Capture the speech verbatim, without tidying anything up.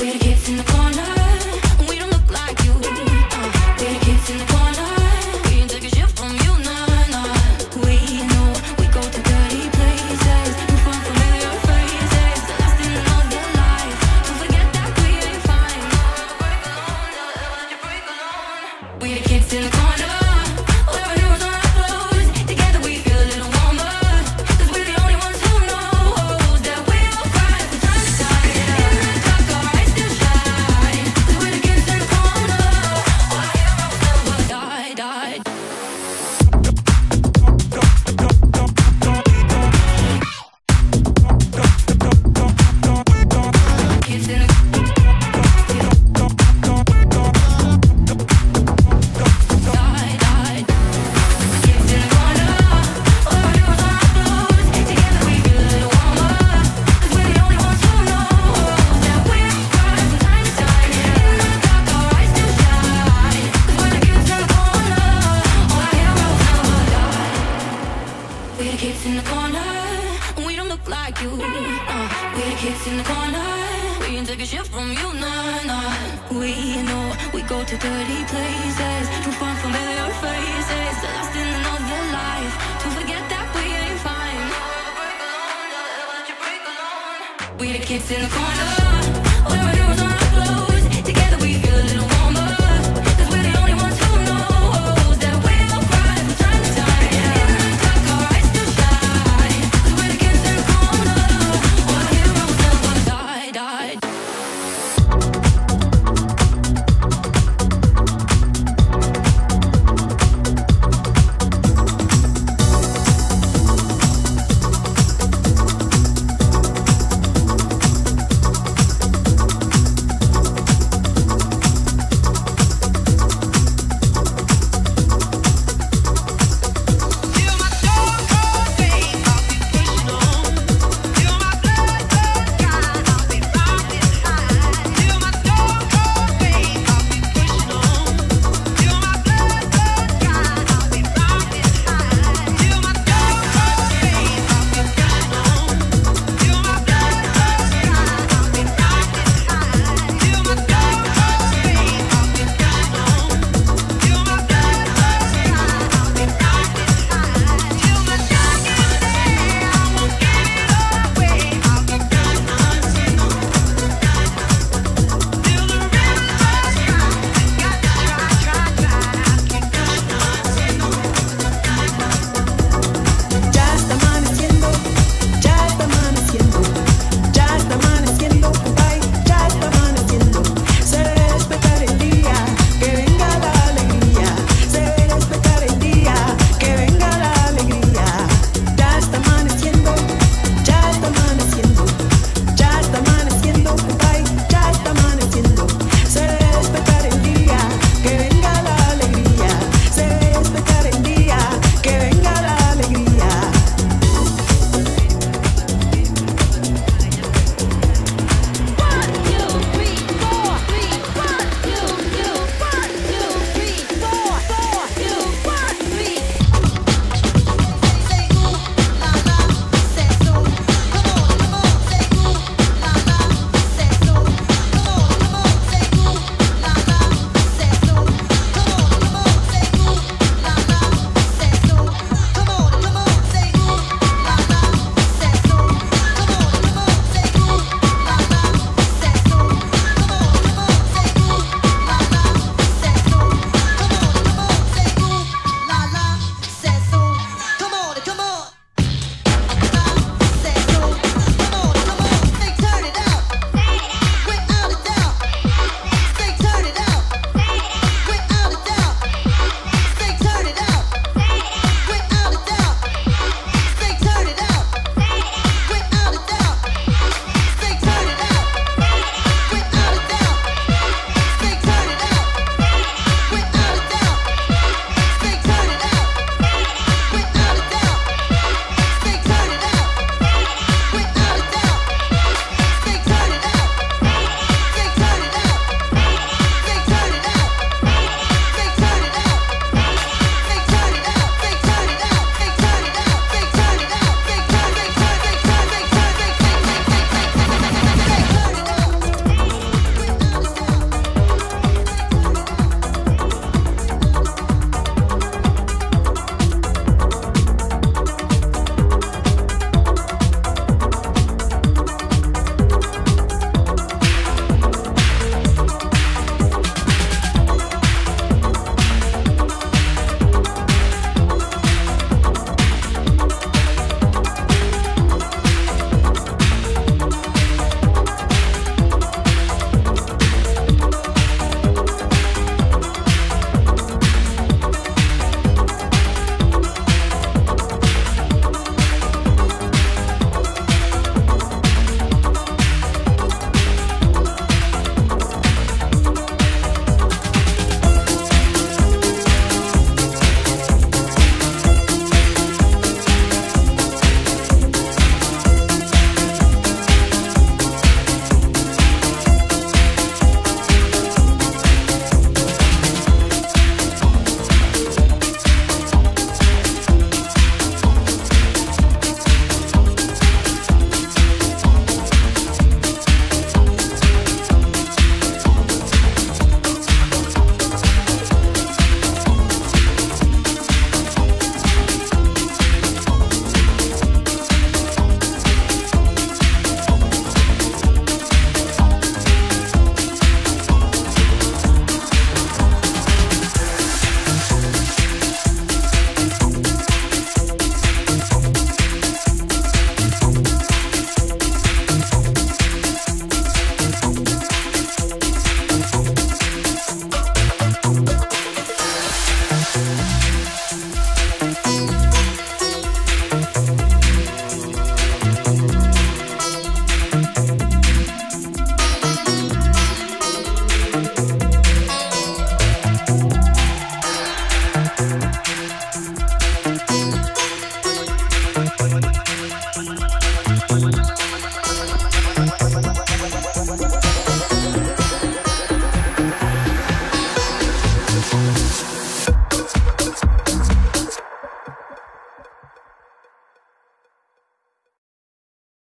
We're the kids in the corner. We don't look like you. Uh, we're the kids in the corner. We ain't take a shit from you, nah, nah. We know we go to dirty places to find familiar phrases. Lost in another life. Don't forget that we ain't fine. Break alone, never let you break alone. We're the kids in the corner. We're our heroes on our clothes. Together we feel a little warmer. 'Cause we're the only ones who know that we all cry from time to time. In the dark, our eyes still shine. 'Cause we're the kids in the corner. Our heroes never die, die. Kids in the die, die. Kids in the corner. All our heroes on our clothes. Together we feel a little warmer. 'Cause we're the only ones who know that we all cry from time to time. In the dark, our eyes still shine. 'Cause we're the kids in the corner. All our heroes never die. We're the kids in the corner. We don't look like you. Uh, we're the kids in the corner. We ain't take a shit from you, nah, nah. We know we go to dirty places to find familiar faces. Lost in another life. Don't forget that we ain't fine. Break alone, never let you break alone. We're the kids in the corner. We're